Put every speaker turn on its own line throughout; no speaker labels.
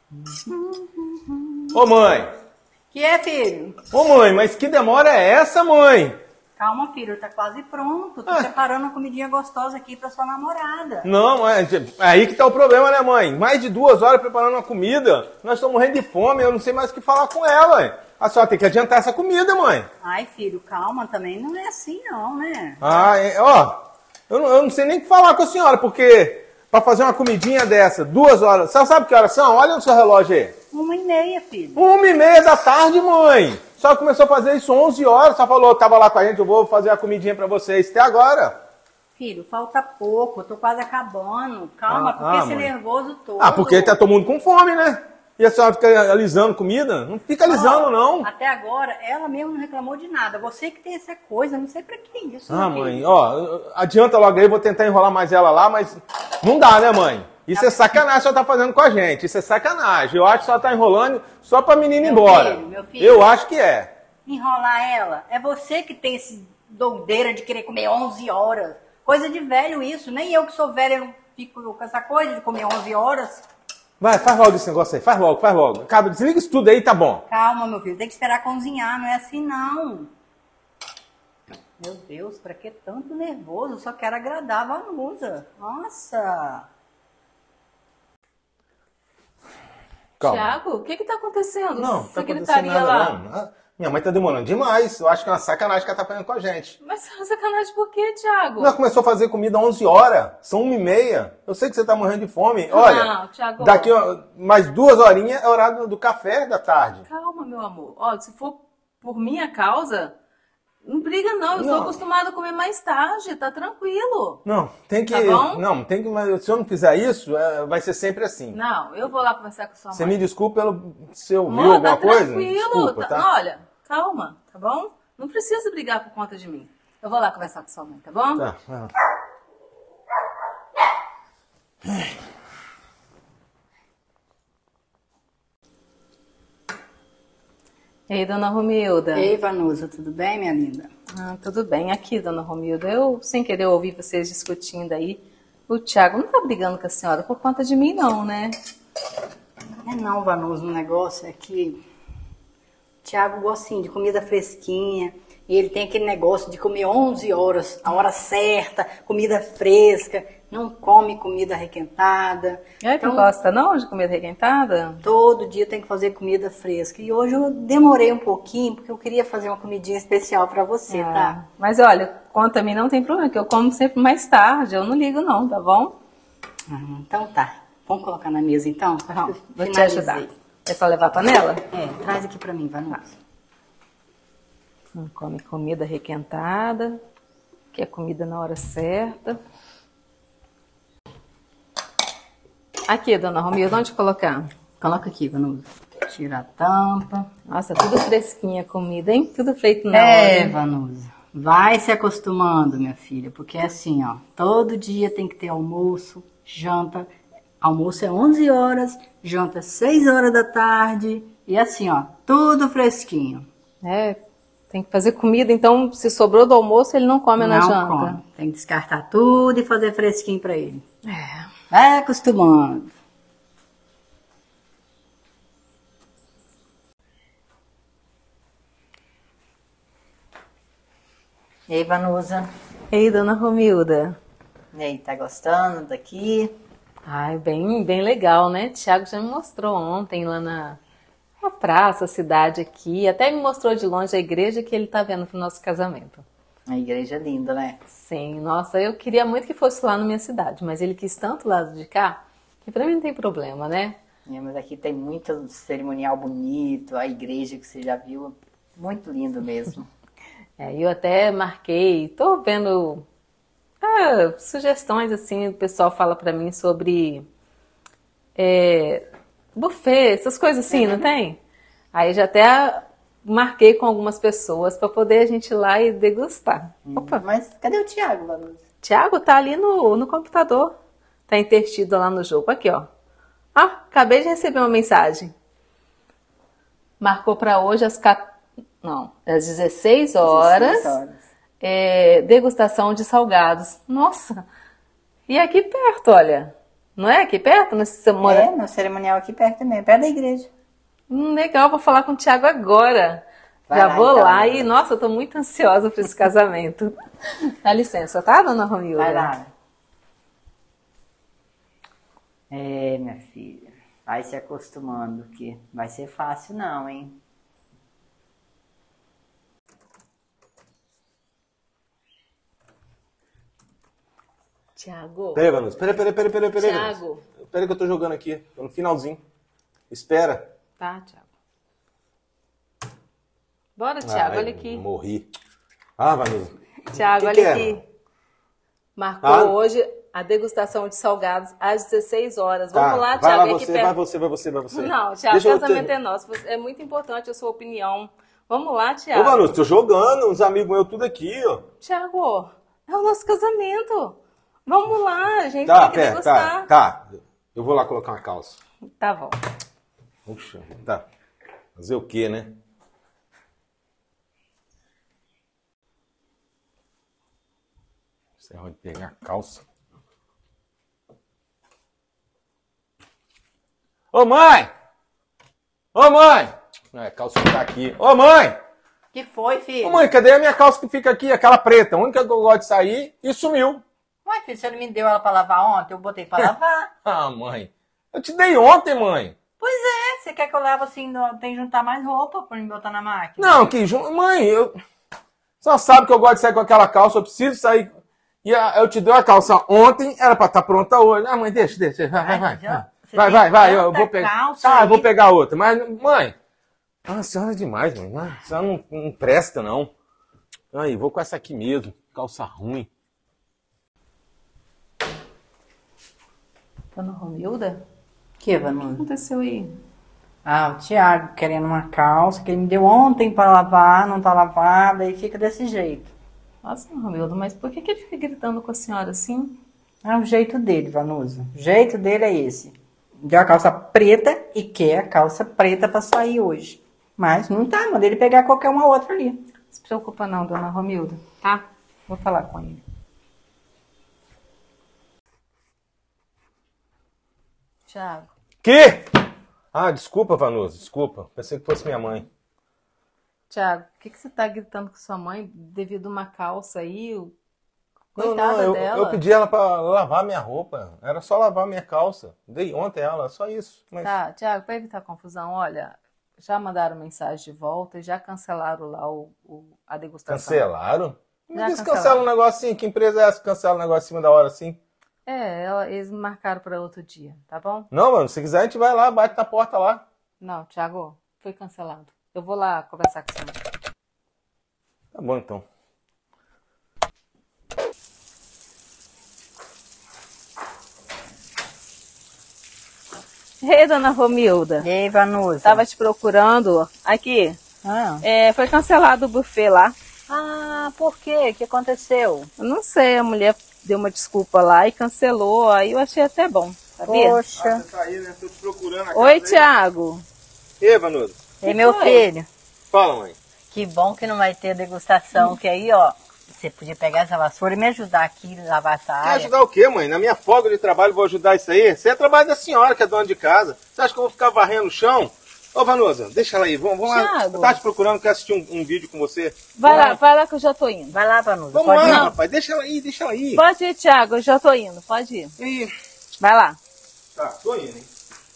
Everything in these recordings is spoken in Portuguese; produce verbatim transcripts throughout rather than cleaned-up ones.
Ô mãe!
Que é, filho?
Ô mãe, mas que demora é essa, mãe?
Calma, filho, tá quase pronto. Tô
Ah.
preparando uma comidinha gostosa aqui pra sua namorada.
Não, é aí que tá o problema, né, mãe? Mais de duas horas preparando uma comida. Nós estamos morrendo de fome, eu não sei mais o que falar com ela, hein? A senhora tem que adiantar essa comida, mãe.
Ai, filho, calma, também não é assim não, né?
Ah, é, ó, eu não, eu não sei nem o que falar com a senhora, porque pra fazer uma comidinha dessa, duas horas, a senhora sabe que horas são? Olha no seu relógio aí.
Uma e meia, filho.
Uma e meia da tarde, mãe. A senhora começou a fazer isso onze horas, só falou, tava lá com a gente, eu vou fazer a comidinha pra vocês. Até agora.
Filho, falta pouco, eu tô quase acabando. Calma,
Ah,
por que
ah,
esse
mãe.
nervoso todo?
Ah, porque tá todo mundo com fome, né? E a senhora fica alisando comida? Não fica alisando,
Ó,
não.
Até agora, ela mesmo não reclamou de nada. Você que tem essa coisa, não sei pra que isso,
Ah,
meu
mãe,
filho.
ó, adianta logo aí, vou tentar enrolar mais ela lá, mas não dá, né, mãe? Isso é sacanagem que a senhora tá fazendo com a gente, isso é sacanagem. Eu acho que a senhora tá enrolando só pra menina ir
Meu
embora.
filho, meu filho.
Eu acho que é.
Enrolar ela. É você que tem esse doideira de querer comer onze horas. Coisa de velho isso. Nem eu que sou velha não fico com essa coisa de comer onze horas.
Vai, faz logo esse negócio aí, faz logo, faz logo. Acaba, desliga isso tudo aí, tá bom.
Calma, meu filho. Tem que esperar cozinhar. Não é assim, não. Meu Deus, pra que tanto nervoso? Só quero agradar a Vanusa. Nossa.
Calma.
Tiago, o que que tá acontecendo?
Não,
Essa
tá acontecendo
gritaria
nada
lá.
não. Ah, minha mãe tá demorando demais. Eu acho que é uma sacanagem que ela tá fazendo com a gente.
Mas sacanagem por quê, Tiago?
Ela começou a fazer comida às onze horas. São uma e meia. Eu sei que você tá morrendo de fome. Olha,
Não, Tiago.
daqui ó, mais duas horinhas é horário do, do café da tarde.
Calma, meu amor. Ó, se for por minha causa, não briga não. Eu
Não.
sou acostumada a comer mais tarde, tá tranquilo.
Não, tem que...
Tá bom?
Não, tem que... Mas se eu não fizer isso, é, vai ser sempre assim.
Não, eu vou lá conversar com sua
Você
mãe.
me desculpa pelo... se eu ouviu
Amor,
alguma
tá
coisa.
tranquilo.
Desculpa,
tá-
tá?
Olha, calma, tá bom? Não precisa brigar por conta de mim. Eu vou lá conversar com sua mãe, tá bom?
Tá, vai lá.
Ei, dona Romilda.
Ei, Vanusa, tudo bem, minha linda?
Ah, tudo bem. Aqui, dona Romilda, eu, sem querer, ouvi vocês discutindo aí. O Tiago não tá brigando com a senhora por conta de mim, não, né?
É não, Vanusa, o negócio é que o Thiago gosta assim, de comida fresquinha. E ele tem aquele negócio de comer onze horas, a hora certa, comida fresca, não come comida requentada.
É que gosta não de comida requentada?
Todo dia tem que fazer comida fresca. E hoje eu demorei um pouquinho, porque eu queria fazer uma comidinha especial pra você,
Ah,
tá?
Mas olha, quanto a mim não tem problema, que eu como sempre mais tarde, eu não ligo não, tá bom?
Ah, então tá. Vamos colocar na mesa então? Acho
Não,
que eu
vou te
finalizei.
ajudar. É só levar a panela?
É, traz aqui pra mim, Vanusa.
Não come comida requentada, que é comida na hora certa. Aqui, dona Romilda, onde colocar?
Coloca aqui, Vanusa. Tira a tampa.
Nossa, tudo fresquinha a comida, hein? Tudo feito na
É,
hora.
Vanusa. Vai se acostumando, minha filha, porque é assim, ó. Todo dia tem que ter almoço, janta. Almoço é onze horas, janta é seis horas da tarde. E assim, ó, tudo fresquinho.
É, tem que fazer comida, então se sobrou do almoço, ele não come na
Não
janta.
come. Tem que descartar tudo e fazer fresquinho pra ele.
É.
Vai acostumando. E aí, Vanusa?
Ei, dona Romilda.
E aí, tá gostando daqui?
Ai, bem, bem legal, né? Tiago já me mostrou ontem lá na, na praça, cidade aqui. Até me mostrou de longe a igreja que ele tá vendo pro nosso casamento.
A igreja é linda, né?
Sim, nossa, eu queria muito que fosse lá na minha cidade, mas ele quis tanto lado de cá, que pra mim não tem problema, né?
É, mas aqui tem muito cerimonial bonito, a igreja que você já viu, muito lindo mesmo.
É, eu até marquei, tô vendo ah, sugestões assim, o pessoal fala pra mim sobre é, buffet, essas coisas assim, não tem? Aí já até marquei com algumas pessoas pra poder a gente ir lá e degustar. Opa,
Mas cadê o Thiago, Vanusa?
Tiago tá ali no, no computador, tá intertido lá no jogo, aqui ó. Ah, acabei de receber uma mensagem. Marcou pra hoje às quatorze. Não, às dezesseis horas,
dezesseis horas.
é, degustação de salgados. Nossa, e aqui perto, olha. Não é aqui perto? No, você mora...
É, no cerimonial aqui perto também, perto da igreja.
Hum, legal, vou falar com o Thiago agora.
Vai
Já
lá,
vou
então,
lá
né?
e, nossa, eu tô muito ansiosa por esse casamento. Dá licença, tá, dona Romilda?
Vai lá. É, minha filha. Vai se acostumando, que vai ser fácil não, hein?
Thiago.
Peraí, Vanusa. Peraí, peraí, peraí, peraí, peraí.
Thiago.
Peraí que eu tô jogando aqui. Tô no finalzinho. Espera.
Tá, Thiago. Bora, Thiago,
Ai,
olha aqui.
Morri. Ah, Vanusa.
Thiago,
Que
olha
que é?
aqui. Marcou
Ah.
hoje a degustação de salgados às dezesseis horas.
Tá,
Vamos lá,
vai
Thiago.
lá
aqui
você,
perto.
vai você, vai você, vai você.
Não, Thiago,
Deixa
o
eu
casamento
ter-
é nosso. Você- É muito importante a sua opinião. Vamos lá,
Ô,
Thiago.
Vanusa, tô jogando, uns amigos meus tudo aqui, ó.
Thiago, é o nosso casamento. Vamos lá, a gente
Tá,
tem que
pera,
degustar.
tá, tá. Eu vou lá colocar uma calça.
Tá bom.
Puxa, tá. Fazer o quê, né? Você vai pegar a calça. Ô, mãe! Ô, mãe! Não, a calça tá aqui. Ô, mãe!
Que foi, filho?
Ô, mãe, cadê a minha calça que fica aqui? Aquela preta, a única que eu gosto de sair, e sumiu.
Ué, filho, você não me deu ela pra lavar ontem? Eu botei pra lavar.
Ah, mãe. Eu te dei ontem, mãe.
Pois é, você quer que eu lave assim, não- tem que juntar mais roupa pra me botar na máquina?
Não, que jun... Mãe, eu. Só sabe que eu gosto de sair com aquela calça, eu preciso sair. E a- eu te dei a calça ontem, era pra estar pronta hoje. Ah, mãe, deixa, deixa. Vai, vai,
Ai,
vai.
já- você
Vai,
tem
vai, vai. Eu
tanta
vou pegar.
calça
Tá, eu vou
aí.
pegar outra. Mas, mãe. Ah, a senhora é demais, mãe. Ah, a senhora não, não presta, não. Aí, vou com essa aqui mesmo. Calça ruim.
Dona Romilda?
Que,
O que
Vanusa?
aconteceu aí?
Ah, o Thiago querendo uma calça que ele me deu ontem pra lavar, não tá lavada e fica desse jeito.
Nossa, Dona Romilda, mas por que, que ele fica gritando com a senhora assim?
É o jeito dele, Vanusa. O jeito dele é esse. Deu a calça preta e quer a calça preta pra sair hoje. Mas não tá, manda ele pegar qualquer uma outra ali.
Não se preocupa não, Dona Romilda, tá? Vou falar com ele. Thiago.
Que? Ah, desculpa, Vanusa, desculpa. Pensei que fosse minha mãe.
Thiago, por que, que você tá gritando com sua mãe devido a uma calça aí?
Não,
Coitada
não, eu,
dela.
eu pedi ela pra lavar minha roupa. Era só lavar minha calça. Dei ontem ela, só isso. Mas...
Tá, Thiago, para evitar confusão, olha, já mandaram mensagem de volta e já cancelaram lá o, o- a degustação.
Cancelaram?
Já
Mas eles
cancelaram.
cancelam um negócio assim. Que empresa é essa que cancela um negócio em cima da hora assim?
É, ela- eles me marcaram para outro dia, tá bom?
Não, mano, se quiser a gente vai lá, bate na porta lá.
Não, Thiago, foi cancelado. Eu vou lá conversar com sua mãe.
Tá bom, então.
Ei, dona Romilda,
E aí, Vanusa?
tava te procurando. Aqui,
Ah.
é, foi cancelado o buffet lá.
ah, por quê? O que aconteceu?
Eu não sei, a mulher deu uma desculpa lá e cancelou. Aí eu achei até bom, sabia?
Poxa.
tá aí, né? Tô te procurando.
Oi, Thiago.
E Vanusa?
E meu
foi?
filho?
Fala, mãe.
Que bom que não vai ter degustação, que aí, ó, você podia pegar essa vassoura e me ajudar aqui a lavar essa
Quer
área.
ajudar o quê, mãe? Na minha folga de trabalho vou ajudar isso aí? Você é trabalho da senhora, que é dona de casa. Você acha que eu vou ficar varrendo o chão? Ô, Vanusa, deixa ela aí. Vamos, vamos lá.
Thiago.
Eu tava te procurando, quero assistir um, um vídeo com você.
Vai lá, vai lá que eu já tô indo.
Vai lá, Vanusa.
Vamos
pode
lá,
ir.
rapaz. Deixa ela aí, deixa ela aí.
Pode ir, Thiago, eu já tô indo. Pode ir.
Ih,
Vai lá.
tá, tô indo, hein?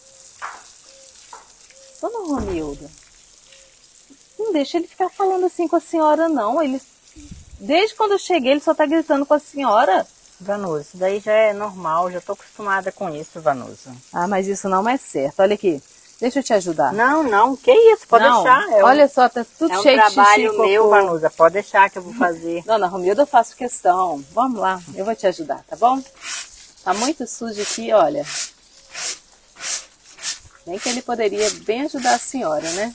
Dona Romilda, não deixa ele ficar falando assim com a senhora, não. Ele, desde quando eu cheguei, ele só tá gritando com a senhora.
Vanusa, isso daí já é normal, já tô acostumada com isso, Vanusa.
Ah, mas isso não é certo. Olha aqui, deixa eu te ajudar.
Não, não, que isso, pode
Não,
deixar. É um,
olha só, tá tudo
é um
cheio de xixi.
trabalho
e
meu,
cocô.
Vanusa, pode deixar que eu vou fazer.
Dona Romilda, eu faço questão. Vamos lá, eu vou te ajudar, tá bom? Tá muito sujo aqui, olha. Nem que ele poderia bem ajudar a senhora, né?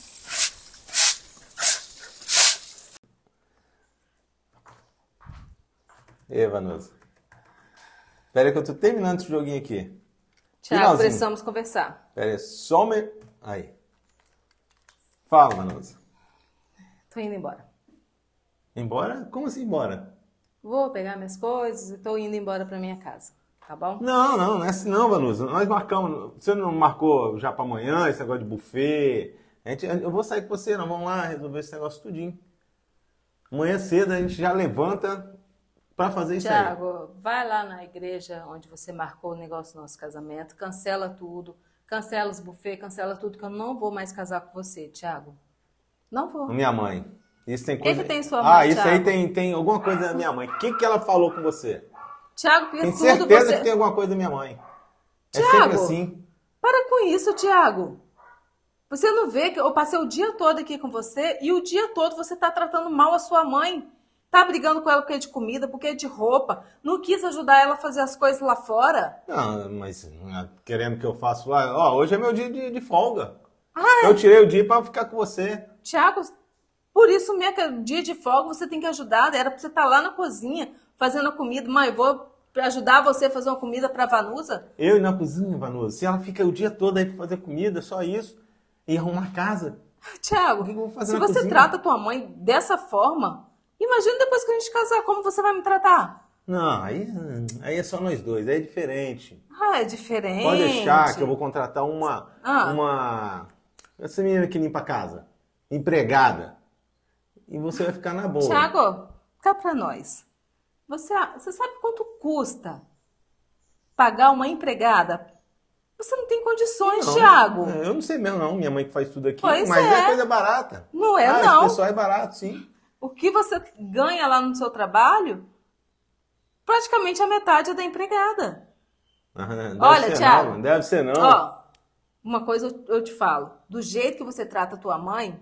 E Vanusa. Pera aí que eu tô terminando esse joguinho aqui.
Tiago,
Finalzinho.
precisamos conversar.
Pera aí, só um... Aí. Fala, Vanusa.
Tô indo embora.
Embora? Como assim embora?
Vou pegar minhas coisas e tô indo embora pra minha casa, tá bom?
Não, não, não é assim não, Vanusa. Nós marcamos. Você não marcou já pra amanhã esse negócio de buffet? A gente, eu vou sair com você, nós vamos lá resolver esse negócio tudinho. Amanhã cedo a gente já levanta pra fazer isso aí.
Tiago, vai lá na igreja onde você marcou o negócio do nosso casamento, cancela tudo, cancela os buffets, cancela tudo, que eu não vou mais casar com você, Tiago. Não vou.
Minha mãe. Isso tem
O que
coisa...
que tem sua mãe,
Ah, isso aí
Thiago?
tem, tem alguma coisa da minha mãe. O que, que ela falou com você?
Tiago, porque
Tenho
tudo
certeza
você...
que tem alguma coisa da minha mãe. É
Thiago,
sempre assim.
para com isso, Tiago. Você não vê que eu passei o dia todo aqui com você e o dia todo você tá tratando mal a sua mãe. Tá brigando com ela porque é de comida, porque é de roupa. Não quis ajudar ela a fazer as coisas lá fora.
Não, mas ah, querendo que eu faça lá... Ó, hoje é meu dia de, de folga.
Ah,
Eu tirei o dia pra ficar com você.
Tiago, por isso mesmo que é dia de folga você tem que ajudar. Era pra você estar lá na cozinha fazendo a comida. Mãe, vou ajudar você a fazer uma comida pra Vanusa?
Eu ir na cozinha, Vanusa. Se ela fica o dia todo aí pra fazer comida, só isso. E arrumar a casa.
Tiago,
O que que eu vou fazer
se
na
você
cozinha?
trata tua mãe dessa forma, imagina depois que a gente casar, como você vai me tratar?
Não, aí, aí é só nós dois. Aí é diferente.
Ah, é diferente.
Pode deixar que eu vou contratar uma...
Ah.
Uma... Essa menina que limpa a casa. Empregada. E você vai ficar na boa.
Tiago, cá pra nós. Você, você sabe quanto custa pagar uma empregada? Você não tem condições,
Não,
Tiago.
Eu não sei mesmo, não. Minha mãe que faz tudo aqui.
Pois
mas é.
é.
coisa barata.
Não é,
ah,
não.
Esse pessoal é barato, sim.
O que você ganha lá no seu trabalho, praticamente a metade é da empregada.
Ah, deve
Olha,
ser
Thiago.
Não, deve ser não.
Ó, uma coisa eu- eu te falo. Do jeito que você trata a tua mãe,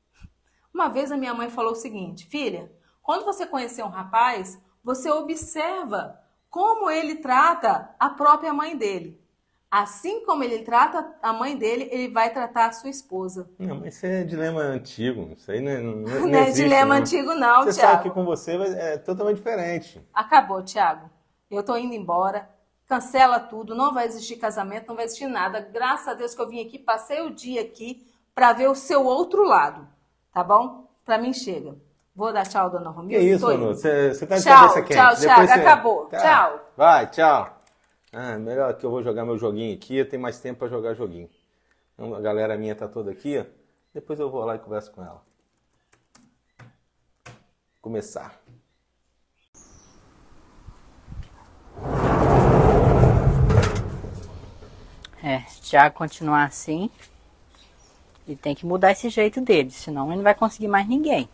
uma vez a minha mãe falou o seguinte, filha, quando você conhecer um rapaz, você observa como ele trata a própria mãe dele. Assim como ele trata a mãe dele, ele vai tratar a sua esposa.
Não, mas isso é dilema antigo. Isso aí não, não, não
Não é
existe,
dilema
não.
antigo não,
Você sabe que
Thiago.
com você vai- é totalmente diferente.
Acabou, Thiago. Eu tô indo embora. Cancela tudo. Não vai existir casamento, não vai existir nada. Graças a Deus que eu vim aqui, passei o dia aqui para ver o seu outro lado. Tá bom? Pra mim chega. Vou dar tchau, dona
Que
Romilda.
isso,
Tô
Manu?
indo.
Você você tá de
Tchau,
cabeça quente.
tchau,
Depois
Thiago.
você-
Acabou.
Tá.
Tchau.
Vai, tchau. Ah, melhor que eu vou jogar meu joguinho aqui. Eu tenho mais tempo pra jogar joguinho. Então, a galera minha tá toda aqui. Ó. Depois eu vou lá e converso com ela. Começar.
É, Thiago continuar assim, ele tem que mudar esse jeito dele, senão ele não vai conseguir mais ninguém.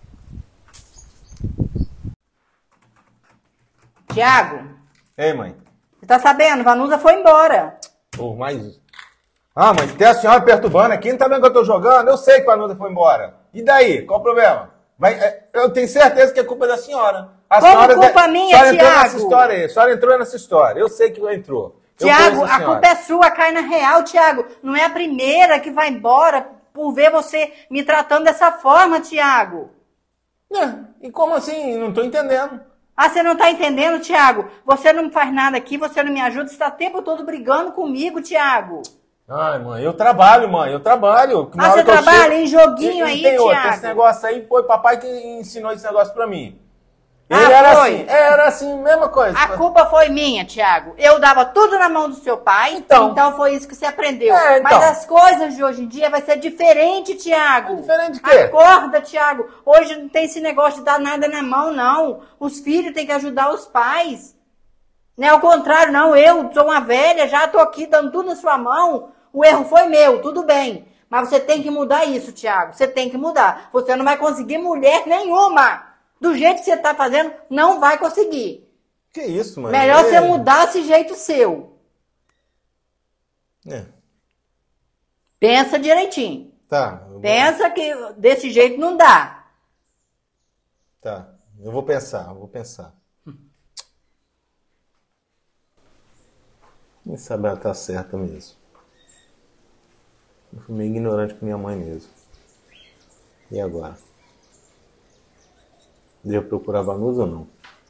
Thiago,
Ei, mãe.
você tá sabendo? Vanusa foi embora.
Pô, mais... Ah, mas tem a senhora perturbando aqui. Não tá vendo que eu tô jogando? Eu sei que a Vanusa foi embora. E daí? Qual o problema? Vai, é, eu tenho certeza que é culpa da senhora. A
Como
senhora
culpa
de-
minha,
a senhora entrou nessa
Thiago?
história aí. A senhora entrou nessa história. Eu sei que entrou. Eu
Tiago,
conheço
a
senhora.
culpa é sua, cai na real, Tiago. Não é a primeira que vai embora por ver você me tratando dessa forma, Tiago.
É, e como assim? Não tô entendendo.
Ah, você não tá entendendo, Tiago? Você não faz nada aqui, você não me ajuda, você tá o tempo todo brigando comigo, Tiago.
Ai, mãe, eu trabalho, mãe, eu trabalho. Na
Ah,
hora
você
que eu
trabalha
chego-
em joguinho
E- e
aí,
tem outro,
Thiago?
esse negócio aí foi papai que ensinou esse negócio pra mim.
Ah,
Ele era
foi?
assim, era assim, mesma coisa.
A culpa foi minha, Tiago. Eu dava tudo na mão do seu pai,
Então.
então, foi isso que você aprendeu.
É, então.
Mas as coisas de hoje em dia vai ser diferente, Tiago.
É diferente de quê?
Acorda, Tiago. Hoje não tem esse negócio de dar nada na mão, não. Os filhos têm que ajudar os pais. Não é o contrário, não. Eu sou uma velha, já tô aqui dando tudo na sua mão. O erro foi meu, tudo bem. Mas você tem que mudar isso, Tiago. Você tem que mudar. Você não vai conseguir mulher nenhuma. Do jeito que você tá fazendo, não vai conseguir.
Que isso, mãe?
Melhor
É-
você mudar esse jeito seu.
É,
Pensa direitinho.
tá. eu vou-
Pensa que desse jeito não dá.
Tá, eu vou pensar, eu vou pensar. Quem sabe ela tá certa mesmo. Eu fui meio ignorante com minha mãe mesmo. E agora? Devo procurar a Vanusa ou não?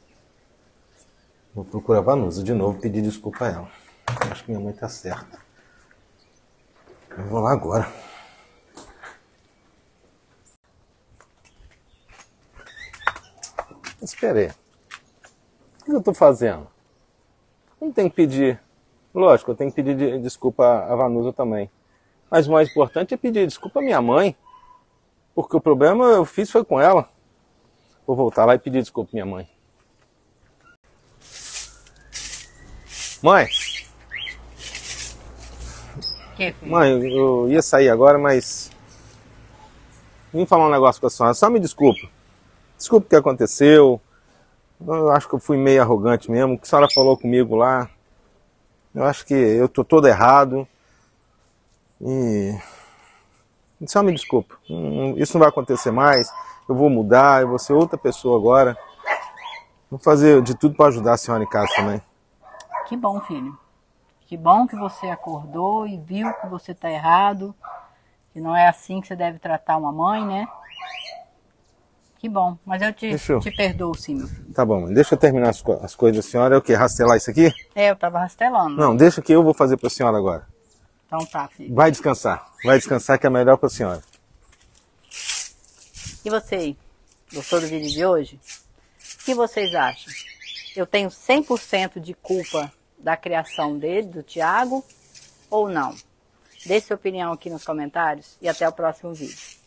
Vou procurar a Vanusa de novo e pedir desculpa a ela. Eu acho que minha mãe tá certa. Eu vou lá agora. Esperei. O que eu tô fazendo? Não tem que pedir. Lógico, eu tenho que pedir de, desculpa a Vanusa também. Mas o mais importante é pedir desculpa à minha mãe. Porque o problema eu fiz foi com ela. Vou voltar lá e pedir desculpa à minha mãe. Mãe.
Que, filho?
Mãe, eu ia sair agora, mas... Vim falar um negócio com a senhora. Só me desculpa. Desculpa o que aconteceu. Eu acho que eu fui meio arrogante mesmo. O que a senhora falou comigo lá... Eu acho que eu tô todo errado. E... Só me desculpa. Isso não vai acontecer mais. Eu vou mudar, eu vou ser outra pessoa agora. Vou fazer de tudo para ajudar a senhora em casa também.
Que bom, filho. Que bom que você acordou e viu que você tá errado. Que não é assim que você deve tratar uma mãe, né? Que bom. Mas eu te,
Deixa eu-
te perdoo, sim, meu filho.
Tá bom, mãe. Deixa eu terminar as, co- as coisas da senhora. É o quê? Rastelar isso aqui?
É, eu tava rastelando.
Não, deixa que eu vou fazer pra senhora agora.
Então tá, filho.
Vai descansar. Vai descansar que é melhor pra senhora.
E você aí? Gostou do vídeo de hoje? O que vocês acham? Eu tenho cem por cento de culpa da criação dele, do Thiago, ou não? Deixe sua opinião aqui nos comentários e até o próximo vídeo.